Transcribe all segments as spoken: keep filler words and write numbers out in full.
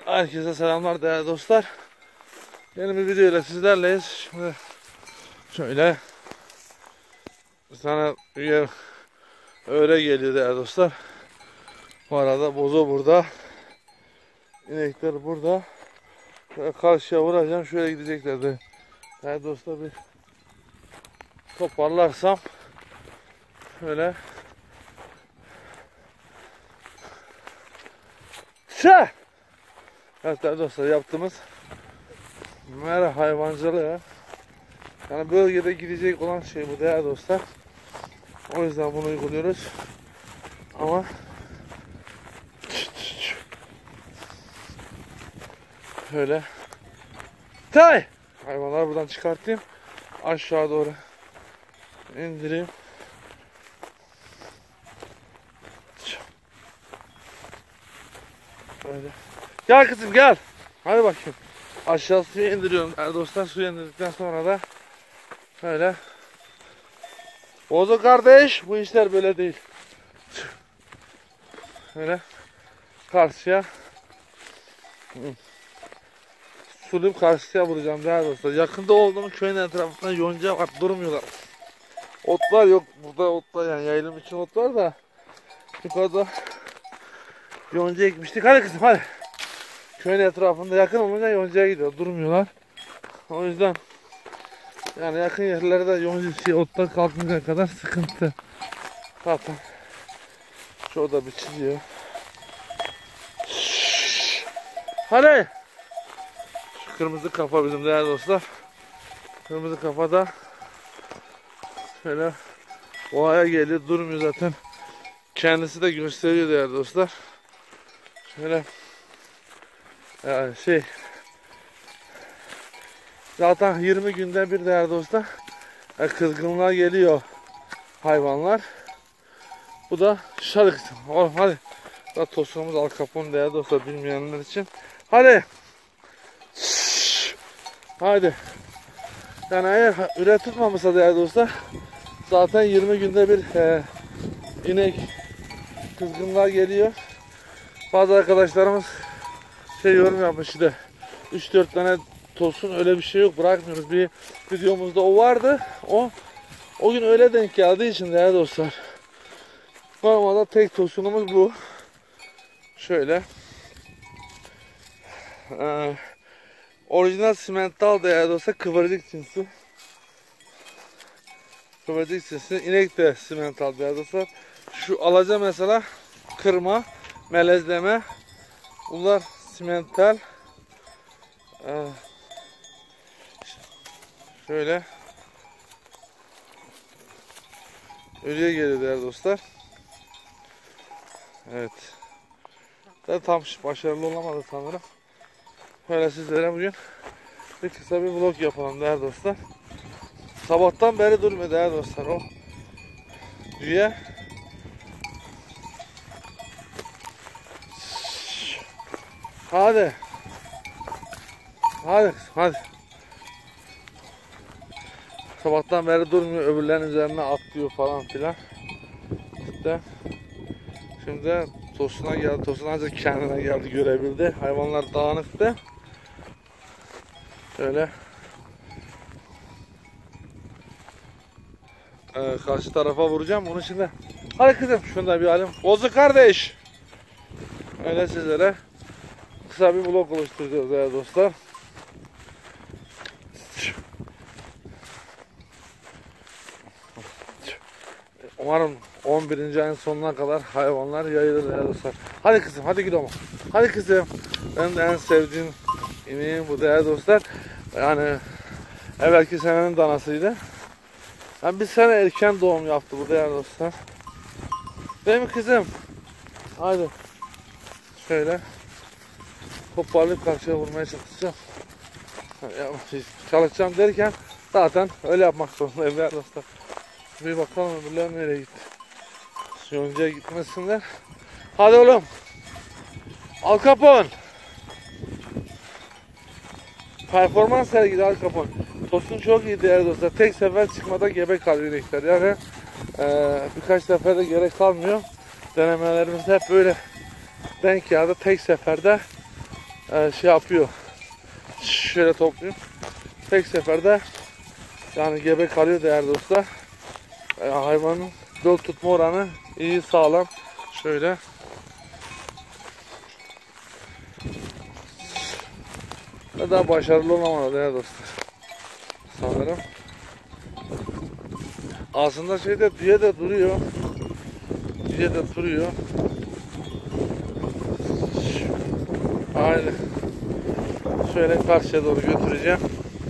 Herkese selamlar değerli dostlar. Yeni bir video ile sizlerleyiz. Şimdi şöyle bir tane üye öğre geliyor değerli dostlar. Bu arada bozo burada. İnekler burada. Şöyle karşıya vuracağım. Şöyle gidecekler de. Değerli dostlar, bir toparlarsam şöyle Şah! Evet değerli dostlar, yaptığımız mera hayvancılığı, yani bölgede gidecek olan şey bu değerli dostlar. O yüzden bunu uyguluyoruz. Ama şöyle tay hayvanları buradan çıkartayım, aşağı doğru indireyim. Böyle. Gel kızım gel. Hadi bakayım. Aşağı suya indiriyorum değerli dostlar. Suya indirdikten sonra da böyle. Bozo kardeş, bu işler böyle değil. Böyle karşıya suluyup karşıya vuracağım değerli dostlar. Yakında olduğum köyün etrafında yonca var, durmuyorlar. Otlar yok burada, otlar yani yaylım için ot var da yukarıda yonca ekmiştik. Hadi kızım hadi. Köyün etrafında yakın olunca yoncaya gidiyor, durmuyorlar. O yüzden yani yakın yerlerde yonca şey, otlar kalkıncaya kadar sıkıntı. Zaten şurada bir çiziyor. Hadi. Şu kırmızı kafa bizim değerli dostlar. Kırmızı kafa da şöyle oaya geliyor, durmuyor zaten. Kendisi de gösteriyor değerli dostlar. Şöyle yani şey zaten yirmi günde bir değerli dostlar kızgınlığa geliyor hayvanlar. Bu da şarık. Oğlum hadi. Da tosunumuz Al Capone değerli dostlar, bilmeyenler için. Hadi. Şşş. Hadi. Yani eğer üretilmemişse değerli dostlar zaten yirmi günde bir e, inek kızgınlığa geliyor. Bazı arkadaşlarımız şey yorum yapmış işte, üç dört tane tosun, öyle bir şey yok, bırakmıyoruz. Bir videomuzda o vardı. O o gün öyle denk geldiği için değerli dostlar. Normalde tek tosunumuz bu. Şöyle. Ee, orijinal simental değerli dostlar, kıvırcık cinsi. Kıvırcık cinsi. İnek de simental değerli dostlar. Şu alaca mesela kırma, melezleme. Bunlar simental. Ee, şöyle ölüye geliyor değerli dostlar. Evet. Da tam başarılı olamadı sanırım. Böyle sizlere bugün bir kısa bir vlog yapalım değerli dostlar. Sabahtan beri durmuyor değerli dostlar o düğe. Hadi. Hadi hadi. Sabahtan beri durmuyor, öbürlerin üzerine atlıyor falan filan. İşte şimdi tosuna geldi. Tosun ancak kendine geldi, görebildi. Hayvanlar dağınıktı. Şöyle ee, karşı tarafa vuracağım. Onun için de hadi kızım şunu da bir alayım. Bozu kardeş. Öyle sizlere kısa bir vlog oluşturacağız değerli dostlar. Umarım on birinci ayın sonuna kadar hayvanlar yayılır değerli dostlar. Hadi kızım hadi gidelim. Hadi kızım. Benim de en sevdiğim ineğim bu değerli dostlar. Yani evvelki senenin danasıydı. Yani bir sene erken doğum yaptı bu değerli dostlar. Değil mi kızım? Hadi. Şöyle toparlayıp karşıya vurmaya çalışacağım. Çalışacağım derken zaten öyle yapmak zorundayım değerli dostlar. Bir bakalım öbürler nereye gitti. Yoncaya gitmesinler. Hadi oğlum. Al Capone. Performans sergiledi Al Capone. Tosun çok iyi değerli dostlar. Tek sefer çıkmada gebe kalıyor inekler. Yani e, birkaç seferde gerek kalmıyor. Denemelerimiz hep böyle denk geldi. Tek seferde e, şey yapıyor. Şöyle toplayayım. Tek seferde yani gebe kalıyor değerli dostlar. E, hayvanın döl tutma oranı iyi, sağlam. Şöyle. Ne daha başarılı olamadı değerli dostlar. Sanırım. Aslında şeyde düğe de duruyor. Düğe de duruyor. Aynen. Şöyle karşıya doğru götüreceğim.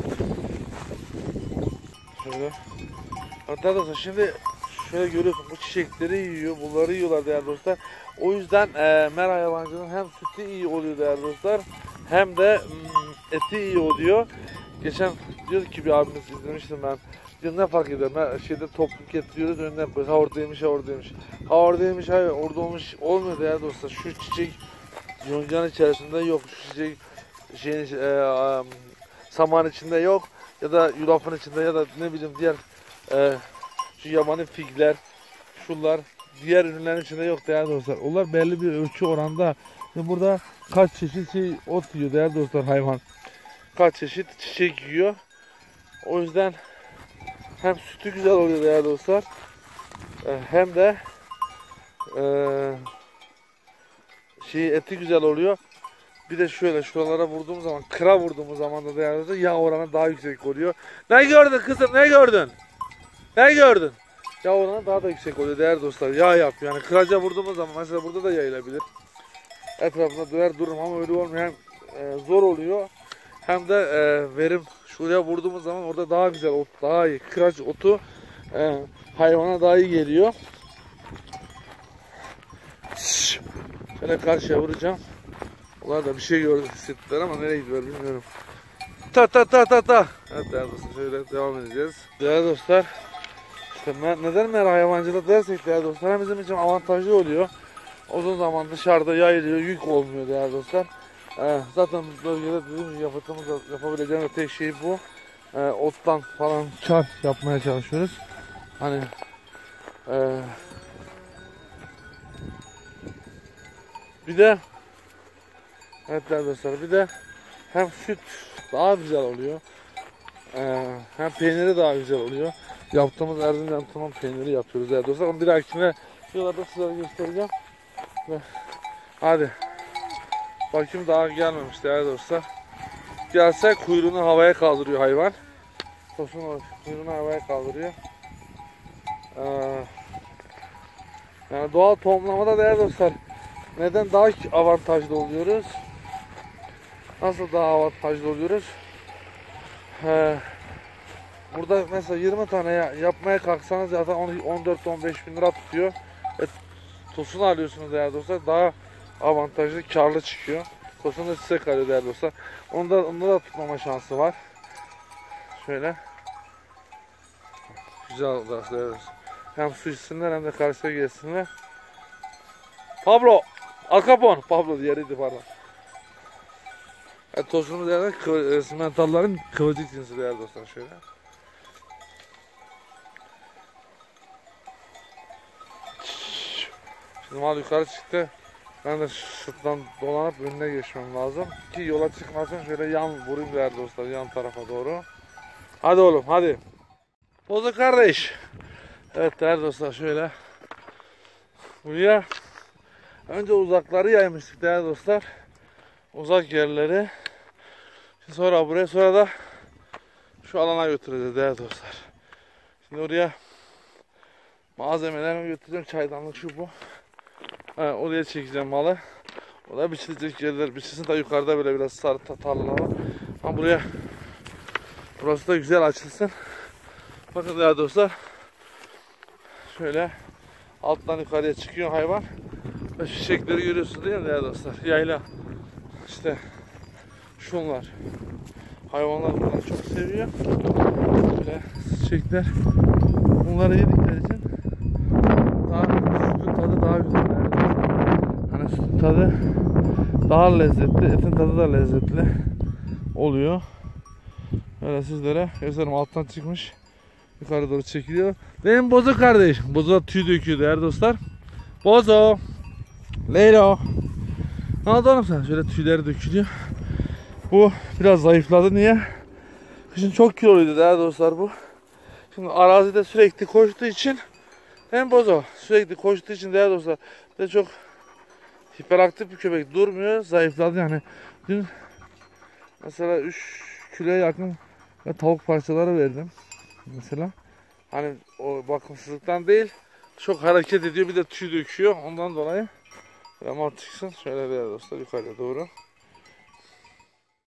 Şöyle. Hatta da şimdi şöyle görüyorsun, bu çiçekleri yiyor, bunları yiyorlar değerli dostlar. O yüzden e, mera hayvancının hem sütü iyi oluyor değerli dostlar, hem de mm, eti iyi oluyor. Geçen diyordu ki bir abimiz, izlemiştim ben. Diyor, ne fark eder? Ben şeyde topluluk getiriyoruz, önünden koyuyoruz. Ha oradaymış, ha oradaymış. Ha oradaymış, hayır orada olmuş. Olmuyor değerli dostlar. Şu çiçek yoncanın içerisinde yok. Şu çiçek şeyin, e, saman içinde yok. Ya da yulafın içinde, ya da ne bileyim diğer e, şu yabani figler, şunlar diğer ürünlerin içinde yok değerli dostlar. Onlar belli bir ölçü oranda. Şimdi burada kaç çeşit şey ot yiyor değerli dostlar hayvan. Kaç çeşit çiçek yiyor. O yüzden hem sütü güzel oluyor değerli dostlar, hem de e, şey eti güzel oluyor. Bir de şöyle şuralara vurduğumuz zaman, kıra vurduğumuz zaman da değerli dostlar, yağ oranı daha yüksek oluyor. Ne gördün kızım, ne gördün? Ne gördün? Yağ oranı daha da yüksek oluyor değerli dostlar. Yağ yap yani, kıraca vurduğumuz zaman mesela burada da yayılabilir. Etrafında döner dururum ama öyle olmuyor. Hem e, zor oluyor, hem de e, verim. Şuraya vurduğumuz zaman orada daha güzel ot, daha iyi. Kıraç otu e, hayvana daha iyi geliyor. Şöyle karşıya vuracağım. Onlar da bir şey gördü, hissettiler ama nereye gidiyor bilmiyorum. Ta ta ta ta ta. Evet değerli dostlar, şöyle devam edeceğiz. Değerli dostlar, işte neden mera hayvancılığı dersek değerli dostlar, hem bizim için avantajlı oluyor. Uzun zaman dışarıda yayılıyor, yük olmuyor değerli dostlar. Ee, zaten bölgede dediğim gibi yapıtımız yapabileceğimiz tek şey bu. Ee, ottan falan kar yapmaya çalışıyoruz. Hani e, bir de evet değerli dostlar, bir de hem süt daha güzel oluyor, ee, hem peyniri daha güzel oluyor. Yaptığımız Erzincan tamam peyniri yapıyoruz değerli dostlar. Onu bir dahakine videolarda size göstereceğim. Ve hadi. Bakayım, daha gelmemiş değerli dostlar. Gelse kuyruğunu havaya kaldırıyor hayvan. Tosun kuyruğunu havaya kaldırıyor. Ee, yani doğal tohumlamada değerli dostlar, neden daha avantajlı oluyoruz? Nasıl daha avantajlı oluyoruz? Ee, burada mesela yirmi tane yapmaya kalksanız zaten on dört on beş bin lira tutuyor. E, tosun alıyorsunuz değerli dostlar, daha avantajlı, karlı çıkıyor. Tosun da size kalıyor değerli dostlar. Onda, onda da tutmama şansı var. Şöyle. Güzel değerli. Hem su içsinler hem de karşıya gelsinler. Pablo! Al Capone! Pablo diğeriydi pardon. Yani tosunumuz değerli, simentalların kıvırcık cinsi değerli dostlar, şöyle. Şimdi mal yukarı çıktı. Ben de sırttan dolanıp önüne geçmem lazım ki yola çıkmasın. Şöyle yan vurayım değerli dostlar, yan tarafa doğru. Hadi oğlum hadi. Bozu kardeş. Evet değerli dostlar, şöyle buraya önce uzakları yaymıştık değerli dostlar. Uzak yerleri. Şimdi sonra buraya, sonra da şu alana götüreceğiz değerli dostlar. Şimdi oraya malzemelerimi götüreceğim. Çaydanlık şu bu. Ha, oraya çekeceğim malı. O da biçilecek yerler. Biçilsin de yukarıda böyle biraz sarı tarlalar var. Ama buraya, burası da güzel açılsın. Bakın değerli dostlar. Şöyle alttan yukarıya çıkıyor hayvan. Ve çiçekleri görüyorsunuz değil mi değerli dostlar? Yayla. İşte şunlar. Hayvanlar bunları çok seviyor. Böyle çiçekler. Bunları yedikleri için daha sütün tadı daha güzel. Hani sütün tadı daha lezzetli, etin tadı da lezzetli oluyor. Öyle sizlere göstereyim. Alttan çıkmış, yukarı doğru çekiliyor. Benim Bozo kardeş. Bozo tüy döküyor değerli dostlar. Bozo, Leylo. Anladın mı sen? Şöyle tüyleri dökülüyor. Bu biraz zayıfladı. Niye? Kışın çok kiloluydu değerli dostlar bu. Şimdi arazide sürekli koştuğu için hem bozo sürekli koştuğu için değerli dostlar de çok hiperaktif bir köpek, durmuyor, zayıfladı yani. Dün mesela üç kiloya yakın tavuk parçaları verdim mesela. Hani o bakımsızlıktan değil, çok hareket ediyor, bir de tüy döküyor ondan dolayı. Ama çıksın şöyle değerli dostlar yukarıya doğru.